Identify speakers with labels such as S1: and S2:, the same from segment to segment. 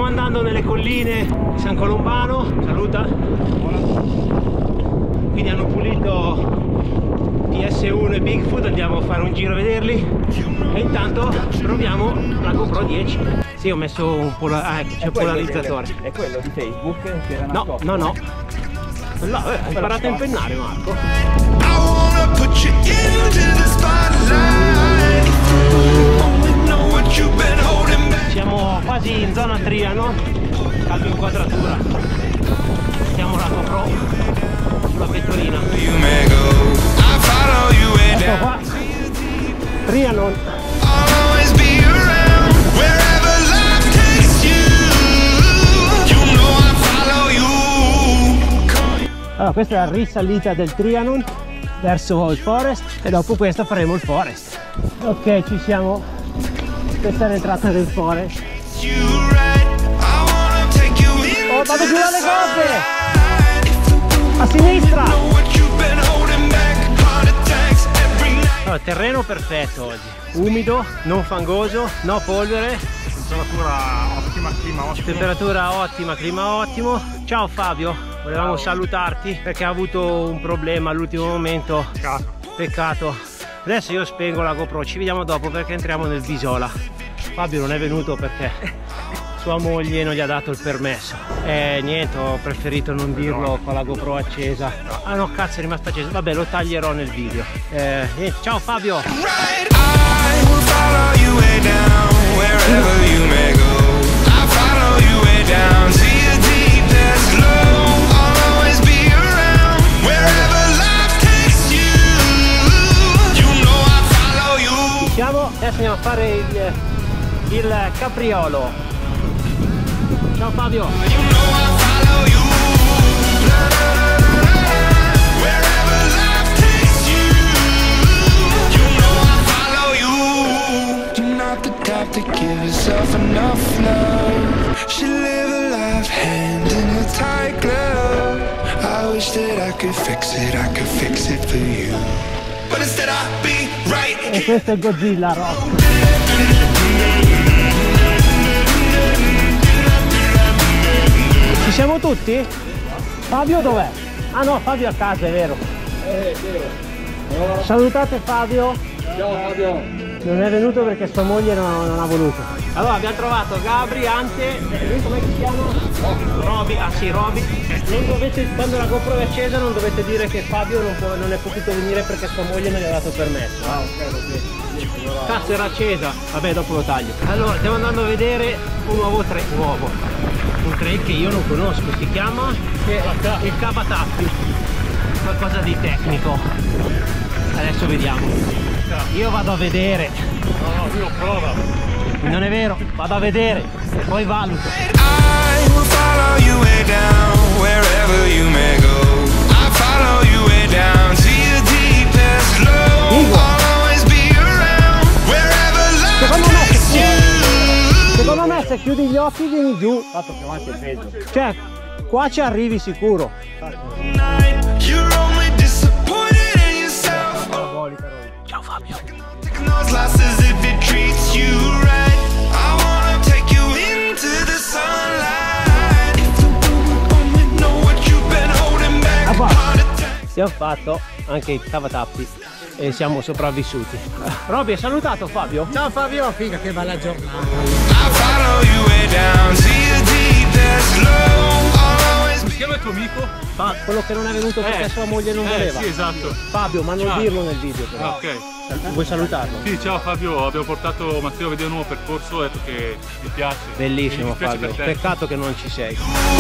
S1: andando nelle colline di San Colombano. Saluta. Quindi hanno pulito PS1 e Bigfoot, andiamo a fare un giro a vederli e intanto proviamo la GoPro 10. Sì, ho messo un ecco, c'è il polarizzatore.
S2: È quello di Facebook che era
S1: No, no, no. Hai imparato a impennare, Marco. Siamo quasi in zona Triano, cambio inquadratura. Mettiamo la GoPro sulla pettorina. Ecco qua, Trianon. Allora, questa è la risalita del Trianon verso il forest e dopo questo faremo il forest. Ok, ci siamo. Questa è l'entrata del forest. Oh, vado giù dalle cose! A sinistra! Allora, terreno perfetto oggi. Umido, non fangoso, no polvere.
S3: Temperatura ottima, clima ottimo.
S1: Temperatura ottima, clima ottimo. Ciao Fabio, volevamo salutarti perché ha avuto un problema all'ultimo momento. Peccato. Adesso io spengo la GoPro, ci vediamo dopo perché entriamo nel Visola. Fabio non è venuto perché sua moglie non gli ha dato il permesso. Niente, ho preferito non dirlo con la GoPro accesa. Ah no, cazzo, è rimasta accesa. Vabbè, lo taglierò nel video. Niente, ciao Fabio. Adesso andiamo a fare il capriolo. Ciao Fabio.
S4: To give herself enough love, she live a life hand in a tight glove. I wish that I could fix it for you, but instead I'd be right.
S1: E questo è Godzilla Rock. Ci siamo tutti? Fabio dov'è? Ah no, Fabio a casa, è vero. Salutate Fabio.
S2: Ciao Fabio.
S1: Non è venuto perché sua moglie non ha voluto. Allora abbiamo trovato Gabri, Ante, lui come si chiama? Roby, ah sì, Roby. Non dovete, quando la GoPro è accesa non dovete dire che Fabio non è potuto venire perché sua moglie non gli ha dato permesso.
S2: Ah ok.
S1: Cazzo, era accesa. Vabbè, dopo lo taglio. Allora, stiamo andando a vedere un nuovo un trail che io non conosco, si chiama il Cavatappi. Qualcosa di tecnico. Adesso vediamo. Io vado a vedere.
S3: No, lui lo prova.
S1: Non è vero, vado a vedere e poi valuto. Secondo me se chiudi gli occhi vieni giù.
S2: Fatto più avanti è peggio.
S1: Cioè, qua ci arrivi sicuro. Ciao Fabio. Abbiamo fatto anche i cavatappi e siamo sopravvissuti. Robby, hai salutato Fabio?
S5: Ciao Fabio, figa che bella giornata.
S3: Come si chiama il tuo amico?
S1: Quello che non è venuto perché sua moglie non voleva.
S3: Sì, esatto.
S1: Fabio, ma non dirlo nel video però.
S3: Ah, ok.
S1: Vuoi salutarlo?
S3: Sì, ciao Fabio, abbiamo portato Matteo a vedere un nuovo percorso, ho detto che mi piace.
S1: Bellissimo
S3: Mi dispiace
S1: Fabio,
S3: per te.
S1: peccato che non ci sei.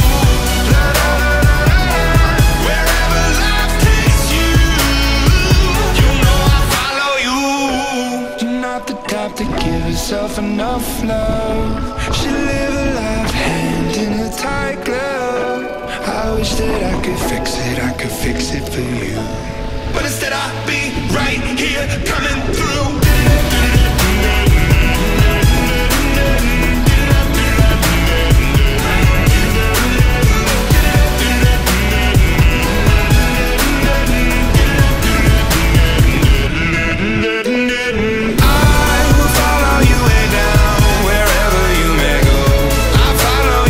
S4: To give herself enough love, she live a life hand in a tight glove. I wish that I could fix it for you, but instead I'd be right here coming through. I will follow you way down, wherever you may go. I follow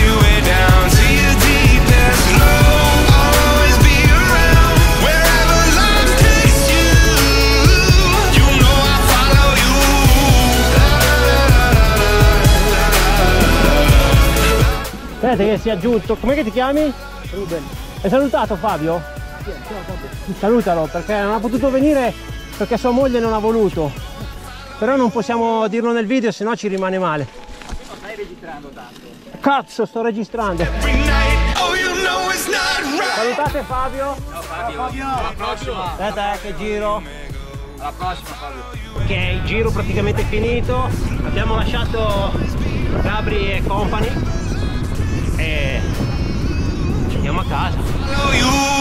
S1: Aspetta che si è aggiunto. Com'è che ti chiami?
S2: Ruben.
S1: Hai salutato Fabio?
S2: Sì, ciao Fabio.
S1: Salutalo perché non ha potuto venire perché sua moglie non ha voluto. Però non possiamo dirlo nel video, se no ci rimane male.
S2: Non stai registrando tanto.
S1: Cazzo, sto registrando. Salutate Fabio.
S2: Ciao Fabio. Alla prossima.
S1: Aspetta che giro.
S2: Alla prossima Fabio.
S1: Ok, il giro praticamente finito. Abbiamo lasciato Gabri e company e andiamo a casa.